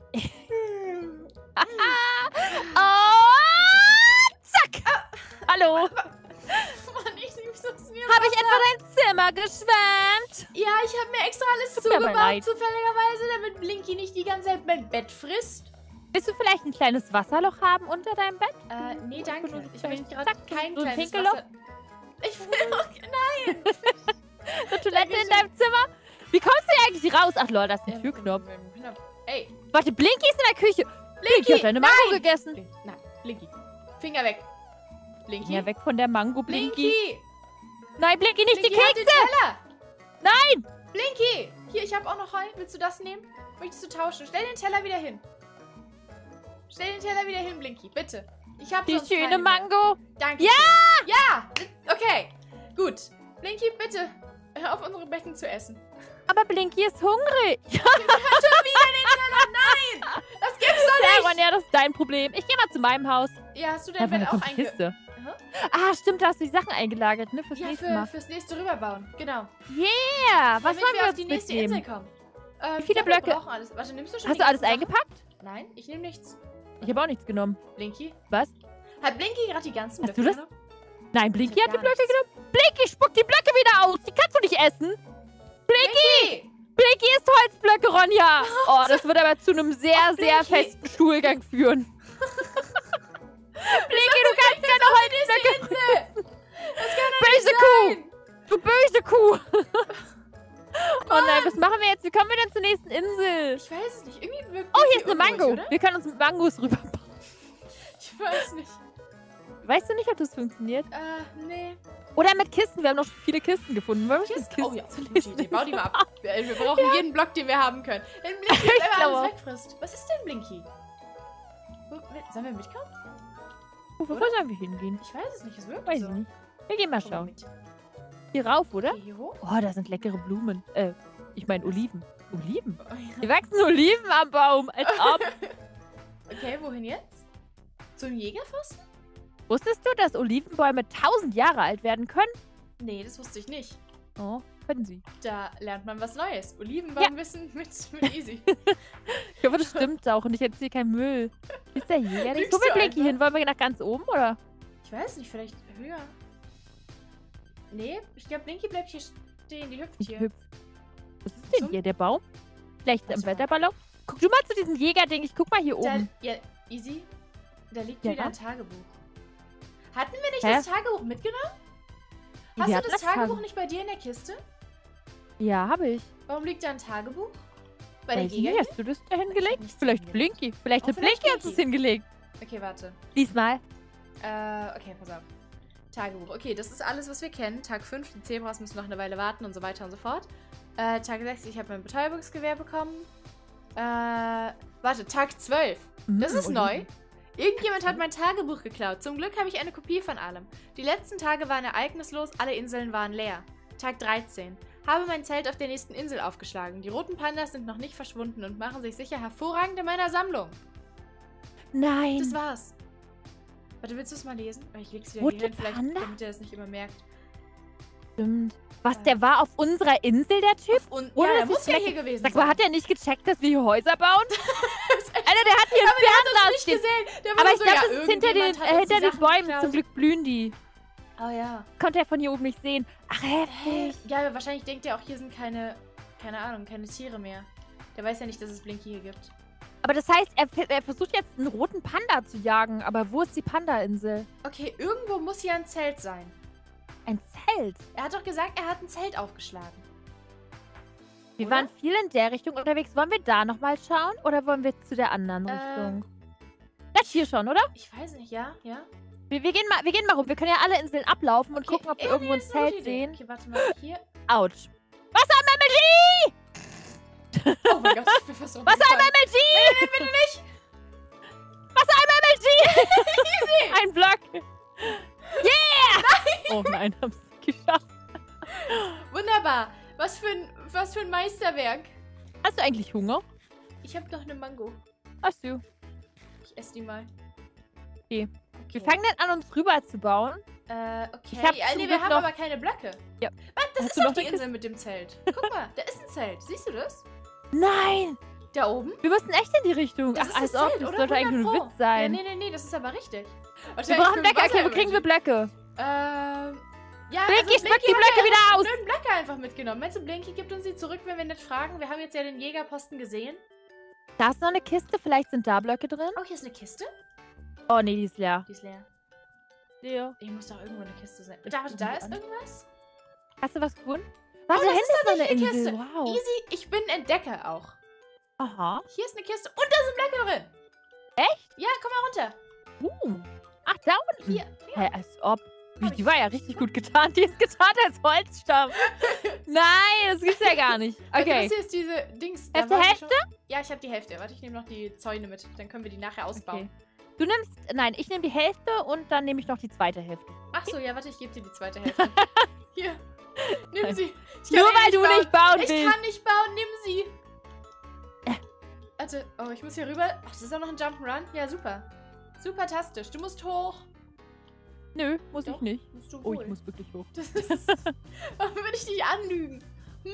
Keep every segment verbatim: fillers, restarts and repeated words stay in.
Oh, zack. Hallo. Mann, ich such's mir. Habe ich etwa dein Zimmer geschwärmt? Ja, ich habe mir extra alles Tut mir aber zugebaut, leid. zufälligerweise, damit Blinky nicht die ganze Zeit mein Bett frisst. Willst du vielleicht ein kleines Wasserloch haben unter deinem Bett? Äh, nee, danke. Ich möchte gerade Zack, kein so ein kleines Pinkelloch? Wasser... Ich will auch... Nein! Eine Toilette in deinem Zimmer? Wie kommst du hier eigentlich raus? Ach lol, das ist ein Türknopf. Ey, Warte, Blinky ist in der Küche. Blinky hat deine Mango nein! gegessen. Blink, nein, Blinky. Finger weg. Blinky. Ja, weg von der Mango, Blinky. Blinky. Nein, Blinky, nicht Blinky, die halt den Kekse. Teller. Nein. Blinky. Hier, ich habe auch noch Heu. Willst du das nehmen? Möchtest du tauschen? Stell den Teller wieder hin. Stell den Teller wieder hin, Blinky. Bitte. Ich habe Die sonst schöne keine mehr. Mango. Danke. Ja! schön. Ja! Okay. Gut. Blinky, bitte. Hör auf, unsere Becken zu essen. Aber Blinky ist hungrig. Ja, Schon wieder den Teller. Nein! Das gibt's doch nicht! Aaron, ja, das ist dein Problem. Ich gehe mal zu meinem Haus. Ja, hast du Da dein war Bett eine auch einge... Kiste. Aha. Ah, stimmt, da hast du die Sachen eingelagert, ne? Fürs Ja, nächste für, Mal. fürs nächste rüberbauen. Genau. Yeah! Was Damit wollen wir wir auf die uns nächste mitnehmen? Insel kommen. Ähm, Wie viele ich glaub, wir Blöcke? brauchen alles. Warte, nimmst du schon Hast die du alles ganzen Sachen? eingepackt? Nein, ich nehme nichts. Ich habe auch nichts genommen. Blinky? Was? Hat Blinky gerade die ganzen Hast Blöcke du das? genommen? Nein, Blinky Ich hat hab die gar Blöcke nichts. genommen. Blinky, spuck die Blöcke wieder aus. Die kannst du nicht essen. Blinky! Blinky isst Holzblöcke, Ronja. Oh, das wird aber zu einem sehr, Ach, sehr Blinky. festen Stuhlgang führen. Blinky, du kannst keine Holzblöcke. Das kann doch Böse nicht Kuh. sein! Du böse Kuh. Oh nein, was machen wir jetzt? Wie kommen wir denn zur nächsten Insel? Ich weiß es nicht. Irgendwie wirkt Oh, Blinky hier ist eine unruhig, Mango. oder? Wir können uns mit Mangos rüberbauen. Ich weiß nicht. Weißt du nicht, ob das funktioniert? Äh, nee. Oder mit Kisten. Wir haben noch viele Kisten gefunden. Wollen wir mit Kisten? Kisten Oh ja, zur gute nächsten Idee. Bau die Insel? mal ab. Wir, wir brauchen jeden Block, den wir haben können. Wenn Blinky jetzt Ich einfach glaube alles auch. wegfrisst. Was ist denn Blinky? Wo, sollen wir mitkommen? Wo, wo Oder? sollen wir hingehen? Ich weiß es nicht. Es wirkt Weiß so. ich nicht. Wir gehen mal Komm mal schauen. mit. Hier rauf, oder? Okay, hier hoch. Oh, da sind leckere Blumen. Äh, ich meine Oliven. Oliven? Oh, ja. Hier wachsen Oliven am Baum. Als ob. Okay, wohin jetzt? Zum Jägerforst? Wusstest du, dass Olivenbäume tausend Jahre alt werden können? Nee, das wusste ich nicht. Oh, können sie. Da lernt man was Neues. Olivenbaumwissen mit, mit Easy. Ich hoffe, das stimmt auch und ich erzähle keinen Müll. Wie ist der Jäger? Lügst Wo will du Blinky einfach? hin? Wollen wir nach ganz oben, oder? Ich weiß nicht, vielleicht höher. Nee, ich glaube, Blinky bleibt hier stehen. Die hüpft Ich hier. hüpf. Was ist denn Zum- hier? Der Baum? Vielleicht Was im war- Wetterballon? Guck du mal zu diesem Jägerding. Ich guck mal hier Da, oben. ja, Easy. Da liegt Ja, wieder ein was? Tagebuch. Hatten wir nicht Hä? das Tagebuch mitgenommen? Wir Hast du hatten das das Tage- Tagebuch nicht bei dir in der Kiste? Ja, habe ich. Warum liegt da ein Tagebuch? Bei der Weiß ich nicht, Jägerin? hast du das da hingelegt? nichts Vielleicht hingelegt. Blinky. Vielleicht Oh, hat vielleicht Blinky uns das Blinky. hingelegt. Okay, warte. Lies mal. Äh, okay, pass auf. Tagebuch. Okay, das ist alles, was wir kennen. Tag fünf, die Zebras müssen noch eine Weile warten und so weiter und so fort. Äh, Tag sechs, ich habe mein Betäubungsgewehr bekommen. Äh, warte, Tag zwölf. Das Mm, ist Oliven. neu. Irgendjemand hat mein Tagebuch geklaut. Zum Glück habe ich eine Kopie von allem. Die letzten Tage waren ereignislos, alle Inseln waren leer. Tag dreizehn. Habe mein Zelt auf der nächsten Insel aufgeschlagen. Die roten Pandas sind noch nicht verschwunden und machen sich sicher hervorragend in meiner Sammlung. Nein. Das war's. Warte, willst du es mal lesen? Ich leg's wieder Rote hier hin, vielleicht, Panda? damit er das nicht immer merkt. Stimmt. Was, der war auf unserer Insel, der Typ? Und Oder ja, der das muss ist ja vielleicht- hier gewesen Sag mal, sein. hat er nicht gecheckt, dass wir hier Häuser bauen? Alter, der hat hier ein Aber der hat Fernlass uns nicht stehen. gesehen. Der war Aber nur ich so, glaube, ja, das ist hinter den, irgendjemand hat äh, uns die hinter den Sachen Bäumen. geklaut. Zum Glück blühen die. Oh ja. Konnte er von hier oben nicht sehen. Ach, Hä? heftig. Ja, aber wahrscheinlich denkt er auch, hier sind keine, keine Ahnung, keine Tiere mehr. Der weiß ja nicht, dass es Blinky hier gibt. Aber das heißt, er, er versucht jetzt einen roten Panda zu jagen. Aber wo ist die Panda-Insel? Okay, irgendwo muss hier ein Zelt sein. Ein Zelt. Er hat doch gesagt, er hat ein Zelt aufgeschlagen. Wir Oder? waren viel in der Richtung unterwegs. Wollen wir da nochmal schauen? Oder wollen wir zu der anderen Äh. Richtung? Das hier schon, oder? Ich weiß nicht, ja? Ja? Wir, wir, gehen mal, wir gehen mal rum. Wir können ja alle Inseln ablaufen und Okay, gucken, ob wir ja, irgendwo nee, ein das ist eine Zelt gute Idee. sehen. Okay, warte mal. Hier. Autsch. Wasser-M M L G! Oh mein Gott, ich bin fast Wasser-M runtergefallen. M L G! Nein, nein, bitte nicht! Wasser-M M L G! Ein Block. Yeah! Oh nein, hab's geschafft. Wunderbar. Was für ein, was für ein Meisterwerk. Hast du eigentlich Hunger? Ich habe noch eine Mango. Hast du. Ich esse die mal. Okay. Okay. Wir fangen dann an, uns rüber zu bauen. Äh, okay. Ich hab ja, zum nee, Glück wir haben noch- aber keine Blöcke. Ja. Was? Das Hast ist du doch noch die eine Insel mit dem Zelt. Guck mal, da ist ein Zelt. Siehst du das? Nein! Da oben? Wir müssen echt in die Richtung. Das Ach, ist als das ob. Zelt, Das oder? sollte eigentlich nur ein hundert Pro. Witz sein. Ja, nee, nee, nee, das ist aber richtig. Wir brauchen Blöcke. Okay, wo kriegen wir Blöcke? Ähm, ja, Blinky, also schmück die hat Blöcke ja wieder aus. Die blöden Blöcke einfach mitgenommen. Meinst du, Blinky gibt uns die zurück, wenn wir nicht fragen? Wir haben jetzt ja den Jägerposten gesehen. Da ist noch eine Kiste. Vielleicht sind da Blöcke drin. Oh, hier ist eine Kiste. Oh, nee, die ist leer. Die ist leer. Leer. Hier muss doch irgendwo eine Kiste sein. Da, da ist irgendwas. Hast du was gefunden? Warte, Oh, da das hinten ist ist noch eine tatsächlich Insel. eine Kiste. Wow. Easy, ich bin Entdecker auch. Aha. Hier ist eine Kiste und da sind Blöcke drin. Echt? Ja, komm mal runter. Uh. Ach, da unten. Hier. Hä, als ob. Hab Die ich- war ja richtig gut getan. Die ist getan als Holzstamm. Nein, das gibt's ja gar nicht. Also Okay. das hier ist diese Dings. da Hälfte, waren wir Hälfte? schon- Ja, ich habe die Hälfte. Warte, ich nehme noch die Zäune mit. Dann können wir die nachher ausbauen. Okay. Du nimmst, nein, ich nehme die Hälfte und dann nehme ich noch die zweite Hälfte. Ach so, ja, warte, ich gebe dir die zweite Hälfte. Hier, nimm sie. Ich kann Nur eh weil du bauen. nicht bauen Ich willst. kann nicht bauen, nimm sie. Äh. Warte, oh, ich muss hier rüber. Ach, das ist auch noch ein Jump'n'Run? Ja, super. Super tastisch. Du musst hoch. Nö, muss Doch, ich nicht. Musst du Oh, wohl. ich muss wirklich hoch. Das ist... Warum würde ich dich anlügen?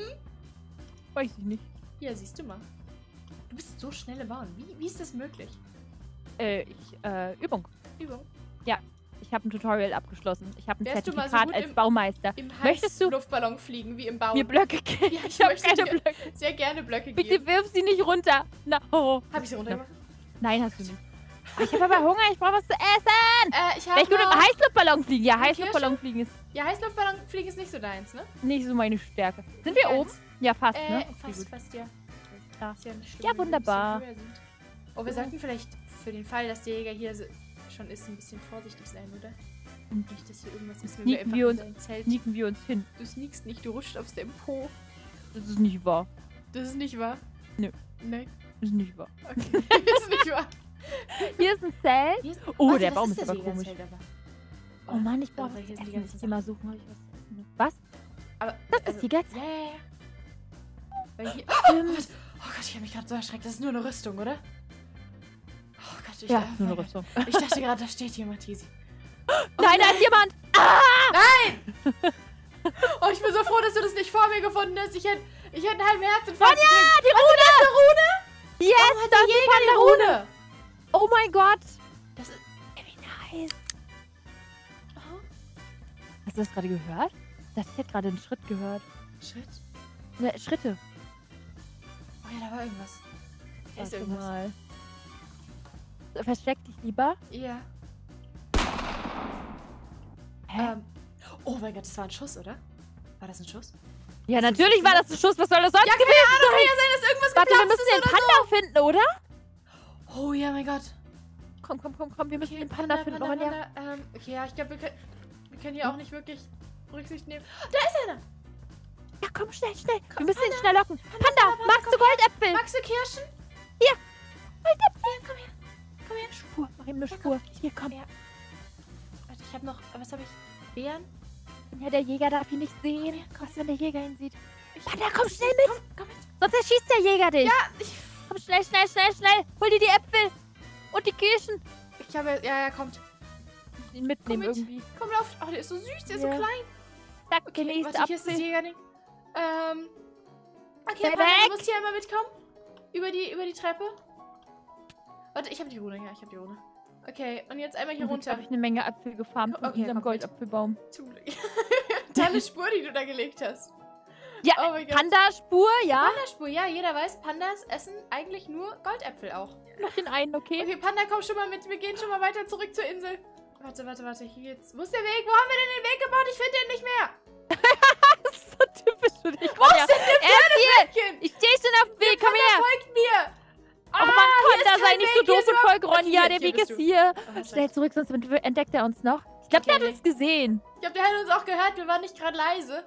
Weiß ich nicht. Ja, siehst du mal. Du bist so schnell im Bauen. Wie, wie ist das möglich? Äh, ich, äh, Übung. Übung. Ich habe ein Tutorial abgeschlossen. Ich habe ein Wärst du mal so Zertifikat gut als im- Baumeister. Im Möchtest du- Luftballon fliegen, wie im Bauen. Mir Blöcke geben. Ja, ich ich habe möchte keine dir- Blöcke. Sehr gerne Blöcke Bitte geben. wirf sie nicht runter. Na, oh. Hab ich sie runtergemacht? Nein, hast du nicht. Ah, ich habe aber Hunger. Ich brauche was zu essen. Äh, ich Wäre ich habe gut im noch... Heißluftballon fliegen? Ja, Eine Heißluftballon fliegen ist Ja, Heißluftballon fliegen ist nicht so deins, ne? nicht so meine Stärke. Sind wir Deins? oben? Ja, fast, Äh, ne? Okay, fast, gut. fast, ja. klar. Ist ja, nicht schlimm, Ja, wenn wir ein wunderbar. bisschen höher sind. Oh, wir sollten vielleicht für den Fall, dass der Jäger hier so schon ist, ein bisschen vorsichtig sein, oder? Nicht, dass hier irgendwas ist, wenn wir Sneaken einfach wir in uns- sein Zelt... Sneaken wir uns hin. Du sneakst nicht, du rutscht aufs Tempo. Das ist nicht wahr. Das ist nicht wahr? Nö. Nein. Das ist nicht wahr. Okay. Das ist nicht wahr. Hier ist ein Zelt. Hier ist... Oh, Warte, der das Baum ist das aber komisch. Jägerzelt aber. Oh Mann, ich brauche Aber was hier zu sind die essen. ganzen Ich geh mal suchen, ob ich was zu essen habe. Was? Aber... Das ist also- die Gäste. Ja, ja, ja. Weil hier... Stimmt. Oh Gott, ich habe mich gerade so erschreckt. Das ist nur eine Rüstung, oder? Oh Gott, ich... Ja, oh nur eine mein Rüstung. Gott. Ich dachte gerade, da steht jemand, Easy. Oh Nein, da ist jemand. Oh, ich bin so froh, dass du das nicht vor mir gefunden hast. Ich hätte ich hätte einen halben Herzinfarkt. Sonja, die Rune. Yes, Oh, das der ist Jäger von die der Rune. Rune. Oh mein Gott. Das ist... Wie nice. Oh, Hast du das gerade gehört? Das ich hätte gerade einen Schritt gehört. Shit. Ne, Schritte. Oh ja, da war irgendwas. Da ist Warte irgendwas. mal. Versteck dich lieber. Ja. Hä? Ähm. Oh mein Gott, das war ein Schuss, oder? War das ein Schuss? ja, natürlich war das ein Schuss. Was soll das sonst Ja, gewesen keine Ahnung, sein? kann ja sein, dass irgendwas Warte, wir geplatzt müssen den ist oder Panda finden, oder? so. Oh ja, mein Gott. Komm, komm, komm, komm. Wir müssen Okay, den Panda, finden, Panda, Ronja. Panda. Ähm, okay, ja, ich glaube, wir können, wir können hier auch nicht wirklich Rücksicht nehmen. Da ist einer. Ja, komm, schnell, schnell. Komm, wir müssen ihn Panda. schnell locken. Panda, Panda, magst komm du Goldäpfel? Magst du Kirschen? Goldäpfel. Ja, komm her. Komm her. Spur, mach ihm eine Ja, Spur. Hier, komm. Ja. Warte, ich habe noch... Was habe ich? Beeren? Ja, der Jäger darf ihn nicht sehen. Komm her, komm. Was, wenn der Jäger ihn sieht? Ich, Panda, komm schnell mit. Komm, komm mit. Sonst erschießt der Jäger dich. Ja, ich... Komm schnell, schnell, schnell, schnell. Hol dir die Äpfel. Und die Kirschen. Ich habe... Ja, ja, kommt. Ihn mitnehmen mit. irgendwie. Komm, lauf. Oh, der ist so süß, der ist Ja. so klein. Zack, Okay, genießt warte, hier ist das Apfel. Jägerding. Ähm... Okay, Geh Panda, weg. du musst hier einmal mitkommen. Über die, über die Treppe. Warte, ich habe die Rune. Ja, ich habe die Rune. Okay, und jetzt einmal hier Jetzt runter. habe ich eine Menge Apfel gefarmt in Okay, unserem komm mit. Goldapfelbaum. Zum Glück. Tolle Spur, die du da gelegt hast. Ja, Oh mein Gott. Panda-Spur, ja. Panda-Spur, ja, jeder weiß, Pandas essen eigentlich nur Goldäpfel auch. Noch den einen, okay? Okay, Panda, komm schon mal mit. Wir gehen schon mal weiter zurück zur Insel. Warte, warte, warte. Hier geht's. Wo ist der Weg? Wo haben wir denn den Weg gebaut? Ich finde den nicht mehr. Das ist so typisch für dich, Wo Ronja. ist denn der Er ist hier. Pferdefleckchen? Ich stehe schon auf dem Weg, komm Panda her. folgt mir. Oh Mann, hier ist Panda, sei kein nicht Weg, so hier doof ist und überhaupt- folge Ronja. Hier, Der hier Weg bist ist du. hier. Oh, Schnell zurück, sonst entdeckt er uns noch. Ich glaube, der hat Okay. uns gesehen. Ich glaube, der hat uns auch gehört. Wir waren nicht gerade leise.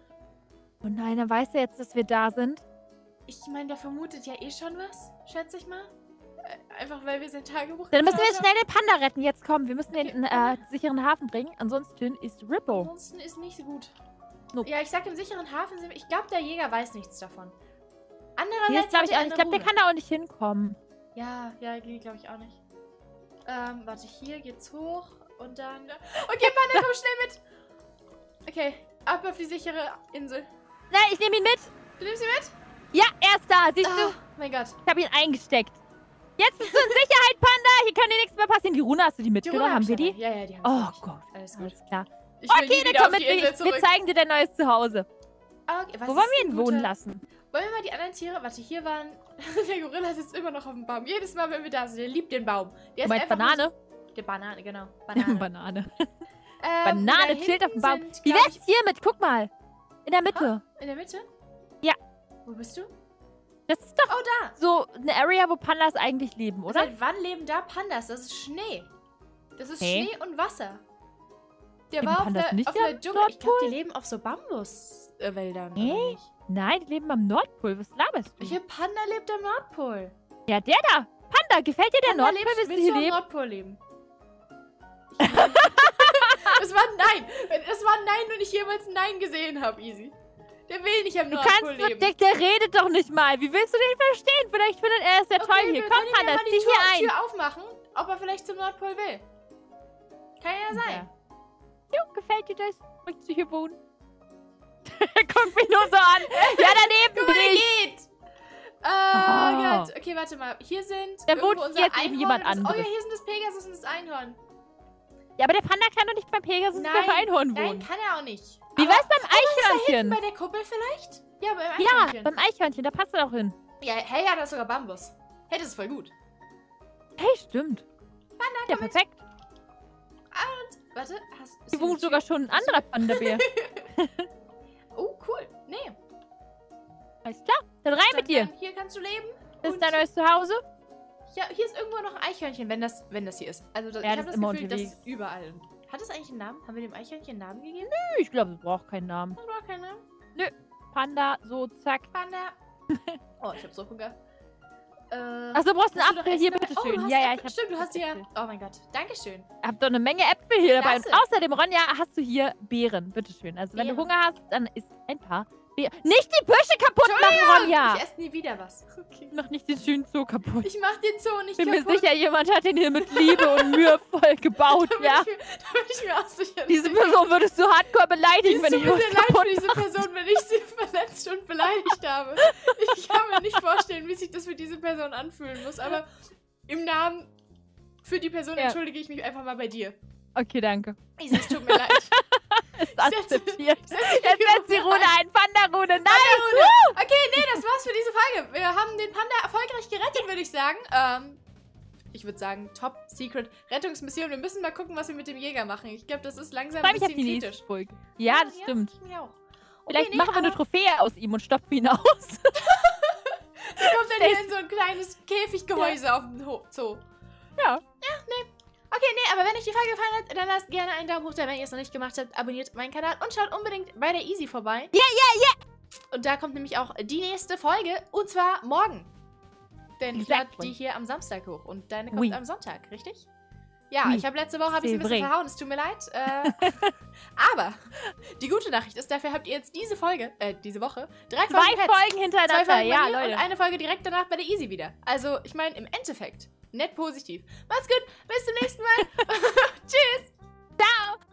Oh nein, dann weiß er jetzt, dass wir da sind. Ich meine, der vermutet ja eh schon was, schätze ich mal. Äh, Einfach, weil wir sein Tagebuch Dann müssen wir geklaut jetzt schnell den Panda retten. Jetzt komm, wir müssen den in Okay. äh, sicheren Hafen bringen. Ansonsten ist haben. Rippo. Ansonsten ist nicht so gut. Nope. Ja, ich sag, im sicheren Hafen sind wir... Ich glaube, der Jäger weiß nichts davon. Hier Andererseits ist, glaube hat ich, er auch nicht. Ich eine glaube, der Rune. kann da auch nicht hinkommen. Ja, ja, glaube ich auch nicht. Ähm, warte, hier geht's hoch und dann... Okay, Panda, komm schnell mit! Okay, ab auf die sichere Insel. Nein, ich nehme ihn mit. Du nimmst sie mit? Ja, er ist da. Siehst du? Oh mein Gott. Ich habe ihn eingesteckt. Jetzt bist du in Sicherheit, Panda. Hier kann dir nichts mehr passieren. Die Rune, hast du die Die mitgenommen? Rune Haben wir dabei. die? Ja, ja, die haben Oh wir. Gott. Alles gut. Alles klar. Ich will Okay, nie dann wieder komm auf mit. die Wir, Insel wir zurück. zeigen dir dein neues Zuhause. Okay, was Wo ist wollen wir ein ihn guter- wohnen lassen? Wollen wir mal die anderen Tiere... Warte, hier waren... Der Gorilla sitzt immer noch auf dem Baum. Jedes Mal, wenn wir da sind, der liebt den Baum. Der Du meinst einfach nur Banane? So, der Banane, genau. Banane. Banane. Ähm, Banane da chillt auf dem hinten Baum. sind, Wie glaub wär's hier mit? Guck mal. In der Mitte. ich, In der Mitte? Ja. Wo bist du? Das ist doch Oh, da. so eine Area, wo Pandas eigentlich leben, oder? Seit wann leben da Pandas? Das ist Schnee. Das ist Hey. Schnee und Wasser. Der Leben war auf Pandas der, nicht auf der am Dschungel. Ich glaube, Nordpol? die leben auf so Bambuswäldern. Nee. Oder nicht? Nein, die leben am Nordpol. Was laberst du? Welcher Panda lebt am Nordpol? Ja, der da. Panda, gefällt dir der Panda, Nordpol? lebst, Willst du willst hier du am leben? Nordpol leben? Ich will- Das war ein Nein. Das war ein Nein, nur ich jemals ein Nein gesehen habe, Easy. Der will nicht am Du Nordpol kannst leben. mit der, der redet doch nicht mal. Wie willst du den verstehen? Vielleicht findet er es ja toll hier. wir Komm, können ihm Panda, ja mal zieh die Tür, hier ein. Tür aufmachen, ob er vielleicht zum Nordpol will. Kann ja sein. Jo, gefällt dir das? Möchtest du hier wohnen? Guck mich nur so an. Ja, daneben Guck mal, der nicht. geht. Oh, Oh. Gott. Okay, warte mal. Hier sind Dann irgendwo wohnt unser jetzt eben Einhorn jemand und das- Oh anderes. ja, hier sind das Pegasus und das Einhorn. Ja, aber der Panda kann doch nicht beim Pegasus Nein, beim Einhorn Nein, wohnen. kann er auch nicht. Wie Aber- wär's beim Oh, ist da hinten Eichhörnchen? bei der Kuppel vielleicht? Ja, beim Ja, Eichhörnchen. beim Eichhörnchen, da passt er doch hin. Ja, hey, ja, da ist sogar Bambus. Hey, das ist voll gut. Hey, stimmt. Panda, Ja, komm mit. perfekt. Warte, hast ist Hier hier wohnt eine sogar Tür? schon ein anderer Panda-Bär. Oh, cool. Nee. Alles klar, dann rein mit dir. Dann, hier kannst du leben. Das Und- ist dein neues Zuhause. Ja, hier ist irgendwo noch ein Eichhörnchen, wenn das, wenn das hier ist. Also das, Ja, ich das habe das ist immer Gefühl, das unterwegs. ist überall. Hat es eigentlich einen Namen? Haben wir dem Eichhörnchen einen Namen gegeben? Ich glaube, es braucht keinen Namen. Das war kein Name. Panda, so, zack. Panda. Oh, ich hab so Hunger. Äh, Achso, brauchst du hast einen du noch Apfel? Hier, Essen dabei? bitteschön. Oh, du hast ja, ja, Äpfel. ich hab Stimmt, du hast hier... Äpfel. Oh mein Gott, Dankeschön. Hab doch eine Menge Äpfel hier dabei. Und Klasse. außerdem, Ronja, hast du hier Beeren. Bitteschön. Also, wenn du Beeren. Hunger hast, dann isst ein paar Beeren. Nicht die Büsche kaputt machen, Ronja! Ich esse nie wieder was. Okay. Mach nicht den schönen Zoo kaputt. Ich mach den Zoo nicht Ich bin mir kaputt. sicher, jemand hat den hier mit Liebe und mühevoll gebaut, Da bin ja? ich mir- da bin ich mir auch sicher. Diese Person würdest du hardcore Die beleidigen, ist wenn so ich ein was bisschen leid kaputt für diese Person, wenn ich sie verletzt und beleidigt habe. Ich kann mir nicht vorstellen, wie sich das für diese Person anfühlen muss, aber im Namen für die Person Ja. entschuldige ich mich einfach mal bei dir. Okay, danke. Isa, es tut mir leid. Ist setze- akzeptiert. ich setze die Jetzt setzt die Rune Rune ein. Panda-Rune. Nice! Panda-Rune. Okay, nee, das war's für diese Folge. Wir haben den Panda erfolgreich gerettet, würde ich sagen. Ähm, ich würde sagen, Top-Secret-Rettungsmission. Wir müssen mal gucken, was wir mit dem Jäger machen. Ich glaube, das ist langsam Ich ein freue mich auf bisschen die kritisch. nächste Folge. Ja, das stimmt. Ich mich auch. Vielleicht Okay, nee, machen wir eine aber Trophäe aus ihm und stopfen ihn aus. der kommt dann hier in so ein kleines Käfiggehäuse auf dem Ho Zoo. Ja. Okay, nee, aber wenn euch die Folge gefallen hat, dann lasst gerne einen Daumen hoch da. Wenn ihr es noch nicht gemacht habt, abonniert meinen Kanal und schaut unbedingt bei der Easy vorbei. Ja, ja, ja. Und da kommt nämlich auch die nächste Folge, und zwar morgen. Denn ich lade Exactly. die hier am Samstag hoch und deine kommt Oui. am Sonntag, richtig? Ja, Oui. ich habe letzte Woche hab ich ein C'est bisschen vrai. verhauen, es tut mir leid. Äh, aber die gute Nachricht ist, dafür habt ihr jetzt diese Folge, äh, diese Woche, drei Zwei Folgen Pets. Folgen Zwei hintereinander. Folgen Ja, bei mir Leute. und eine Folge direkt danach bei der Easy wieder. Also, ich meine, im Endeffekt, nett positiv. Macht's gut, bis zum nächsten Mal. Tschüss. Ciao.